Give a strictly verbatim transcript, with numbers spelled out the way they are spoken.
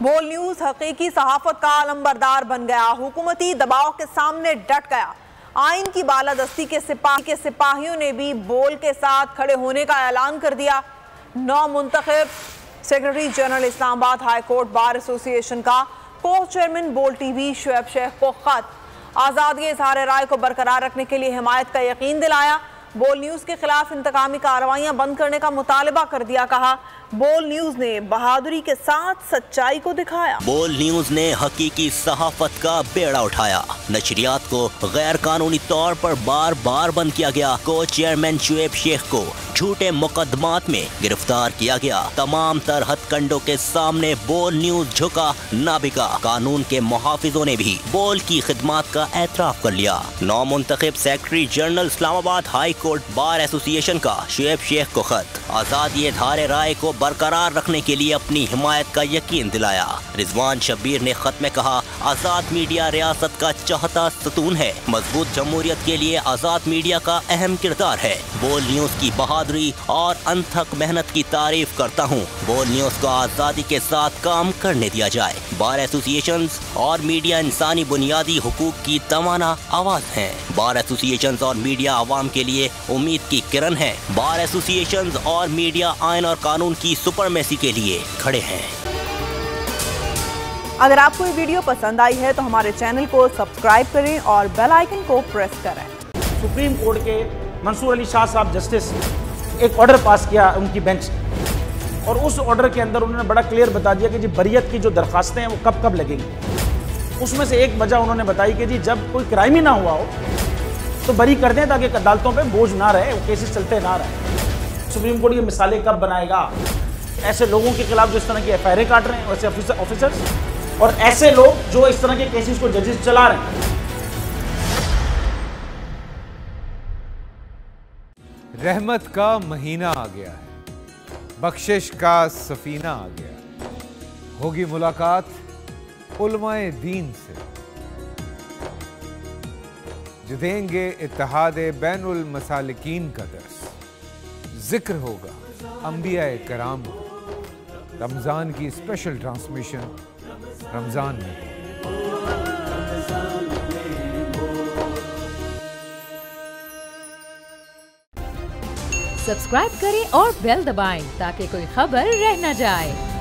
बोल न्यूज हकीकी सहाफत का अलंबरदार बन गया, हुकूमती दबाव के सामने डट गया। आइन की बालादस्ती के सिपाही के सिपाहियों ने भी बोल के साथ खड़े होने का ऐलान कर दिया। नौ मुंतखब secretary general Islamabad high court bar association का को चेयरमैन बोल टीवी शुएब शेख को खत, आज़ादी इज़हार राय को बरकरार रखने के लिए हिमायत का यकीन दिलाया। बोल न्यूज के खिलाफ इंतकामी कार्रवाइयां बंद करने का मुतालबा कर दिया। कहा, बोल न्यूज ने बहादुरी के साथ सच्चाई को दिखाया। बोल न्यूज ने हकीकी सहाफत का बेड़ा उठाया। नशरियात को गैर कानूनी तौर पर बार बार बंद किया गया। को चेयरमैन शुएब शेख को झूठे मुकदमात में गिरफ्तार किया गया। तमाम तर हथकंडों के सामने बोल न्यूज झुका ना बिका। कानून के मुहाफिजों ने भी बोल की खिदमात का एतराफ कर लिया। नौ मुंतखब secretary general Islamabad high court bar association का शुएब शेख को खत, आज़ादी इज़हार राय को बरकरार रखने के लिए अपनी हिमायत का यकीन दिलाया। रिजवान शब्बीर ने खत में कहा, आज़ाद मीडिया रियासत का चौथा सतून है। मजबूत जमहूरियत के लिए आज़ाद मीडिया का अहम किरदार है। बोल न्यूज की बहादुरी और अनथक मेहनत की तारीफ करता हूँ। बोल न्यूज को आज़ादी के साथ काम करने दिया जाए। बार एसोसिएशन और मीडिया इंसानी बुनियादी हुकूक की तवाना आवाज है। बार एसोसिएशन और मीडिया आवाम के लिए उम्मीद की किरण है। बार एसोसिएशन और मीडिया आइन और कानून की सुपरमेसी के लिए खड़े हैं। अगर आपको ये वीडियो पसंद आई है तो हमारे चैनल को सब्सक्राइब करें और बेल आइकन को प्रेस करें। सुप्रीम कोर्ट के मंसूर अली शाह साहब जस्टिस एक ऑर्डर पास किया उनकी बेंच, और उस ऑर्डर के अंदर उन्होंने बड़ा क्लियर बता दिया कि जी बरियत की जो दरखास्तें हैं वो कब कब लगेंगी। उसमें से एक वजह उन्होंने बताई कि जी जब कोई क्राइम ही ना हुआ हो तो बरी कर दें, ताकि अदालतों पे बोझ ना रहे, वो केसेस चलते ना रहे। सुप्रीम कोर्ट ये मिसालें कब बनाएगा ऐसे लोगों के खिलाफ जो इस तरह की एफ आई आर काट रहे हैं, ऐसे ऑफिसर ऑफिसर्स और ऐसे लोग जो इस तरह के केसेस को जजेस चला रहे हैं। रहमत का महीना आ गया है, बख्शिश का सफीना आ गया। होगी मुलाकात उलमाए दीन से, जो देंगे इत्तेहादे बैनुल मसालिकीन का दर्स। जिक्र होगा अंबियाए कराम का। रमजान की स्पेशल ट्रांसमिशन रमजान में। सब्सक्राइब करें और बेल दबाएं ताकि कोई खबर रह न जाए।